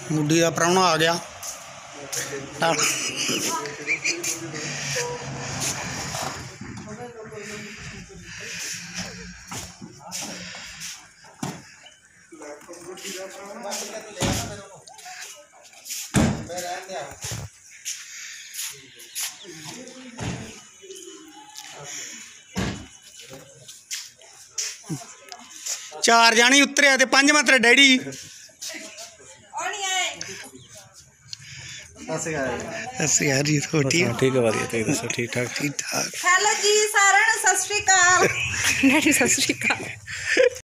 गुड्डी का प्राहुणा आ गया। चार जानी उतरे ते पंजवां तेरा डैडी। जी तो ठीक है, बढ़िया ठीक ठाक हेलो जी सारा सत श्री अकाल। सत श्री अकाल।